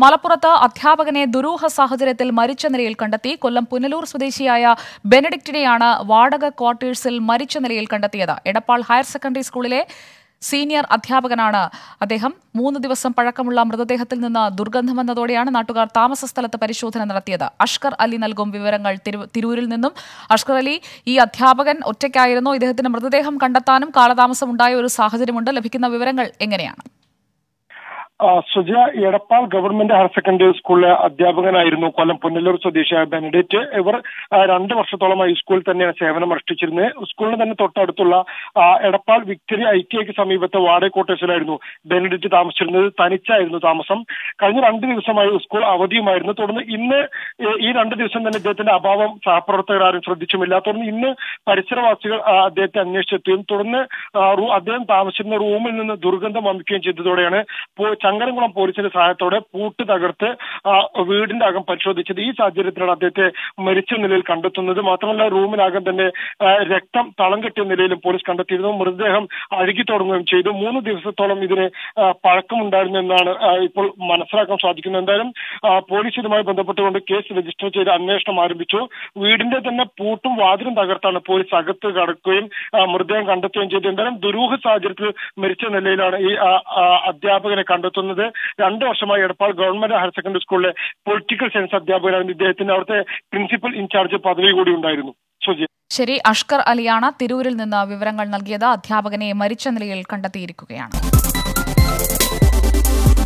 മലപ്പുറത്ത് അധ്യാപകനെ ദുരൂഹ സാഹചര്യത്തിൽ മരിച്ച നിലയിൽ കണ്ടെത്തി. കൊല്ലം പുനലൂർ സ്വദേശിയായ ബെനഡിക്റ്റിനെയാണ് വാടക ക്വാർട്ടേഴ്സിൽ മരിച്ച നിലയിൽ കണ്ടെത്തിയത്. എടപ്പാൾ ഹയർ സെക്കൻഡറി സ്കൂളിലെ സീനിയർ അധ്യാപകനാണ് അദ്ദേഹം. 3 ദിവസം പഴക്കമുള്ള മൃതദേഹത്തിൽ നിന്ന് ദുർഗന്ധം വന്നതോടെയാണ് നാട്ടുകാർ താമസ സ്ഥലത്ത് പരിശോധന നടത്തിയത്. അഷ്കർ അലി നൽകും വിവരങ്ങൾ തിരൂരിൽ നിന്നും. അഷ്കർ അലി, ഈ അധ്യാപകൻ ഒറ്റയ്ക്കായിരുന്നു. ഇദ്ദേഹത്തിന്റെ മൃതദേഹം കണ്ടെത്താനും കാലതാമസം ഉണ്ടായ ഒരു സാഹചര്യമുണ്ട്. ലഭിക്കുന്ന വിവരങ്ങൾ എങ്ങനെയാണ്? Suja, Edappal government higher secondary സ്കൂളിലെ അധ്യാപകനായിരുന്നു കൊല്ലം പുനലൂർ സ്വദേശിയായ ബെനഡിക്റ്റ്. ഇവർ 2 വർഷത്തോളമായി സ്കൂളിൽ തന്നെയാണ് സേവനം അനുഷ്ഠിച്ചിരുന്നത്. സ്കൂളിന് തന്നെ തൊട്ടടുത്തുള്ള എടപ്പാൾ വിക്ടറി ഐറ്റിഐക്ക് സമീപത്തെ വാടക ക്വാർട്ടേഴ്സിലായിരുന്നു ബെനഡിക്റ്റ് താമസിച്ചിരുന്നത്. തനിച്ചായിരുന്നു താമസം. കഴിഞ്ഞ 2 ദിവസമായി സ്കൂൾ അവധിയുമായിരുന്നു. തുടർന്ന് ഇന്ന് ഈ 2 ദിവസം തന്നെ ഇദ്ദേഹത്തിന്റെ അഭാവം സഹപ്രവർത്തകർ ആരും ശ്രദ്ധിച്ചുമില്ല. തുടർന്ന് ഇന്ന് പരിസരവാസികൾ അദ്ദേഹത്തെ അന്വേഷിച്ചെത്തുകയും തുടർന്ന് അദ്ദേഹം താമസിച്ചിരുന്ന റൂമിൽ നിന്ന് ദുർഗന്ധം വമിക്കുകയും ചെയ്തതോടെയാണ് ചങ്ങരംകുളം പോലീസിന്റെ സഹായത്തോടെ പൂട്ട് തകർത്ത് വീടിന്റെ അകം പരിശോധിച്ചത്. ഈ സാഹചര്യത്തിലാണ് അദ്ദേഹത്തെ മരിച്ച നിലയിൽ കണ്ടെത്തുന്നത്. മാത്രമല്ല, റൂമിനകം തന്നെ രക്തം തളം കെട്ടിയ നിലയിലും പോലീസ് കണ്ടെത്തിയിരുന്നു. മൃതദേഹം അഴുകി തുടങ്ങുകയും ചെയ്തു. 3 ദിവസത്തോളം ഇതിന് പഴക്കമുണ്ടായിരുന്നു എന്നാണ് ഇപ്പോൾ മനസ്സിലാക്കാൻ സാധിക്കുന്നത്. എന്തായാലും പോലീസ് ഇതുമായി ബന്ധപ്പെട്ടുകൊണ്ട് കേസ് രജിസ്റ്റർ ചെയ്ത് അന്വേഷണം ആരംഭിച്ചു. വീടിന്റെ തന്നെ പൂട്ടും വാതിലും തകർത്താണ് പോലീസ് അകത്ത് കടക്കുകയും മൃതദേഹം കണ്ടെത്തുകയും ചെയ്തു. എന്തായാലും ദുരൂഹ സാഹചര്യത്തിൽ മരിച്ച നിലയിലാണ് ഈ അധ്യാപകനെ കണ്ടെത്തുന്നത്. 2 വർഷമായി എടപ്പാൾ ഗവൺമെന്റ് ഹയർ സെക്കൻഡറി സ്കൂളിലെ പൊളിറ്റിക്കൽ സയൻസ് അധ്യാപകനായിരുന്നു. ഇദ്ദേഹത്തിന്റെ അവിടുത്തെ പ്രിൻസിപ്പൽ ഇൻചാർജ് പദവി കൂടി ഉണ്ടായിരുന്നു. ശരി, അഷ്കർ അലിയാണ് തിരൂരിൽ നിന്ന് വിവരങ്ങൾ നൽകിയത്. അധ്യാപകനെ മരിച്ച നിലയിൽ കണ്ടെത്തിയിരിക്കുകയാണ്.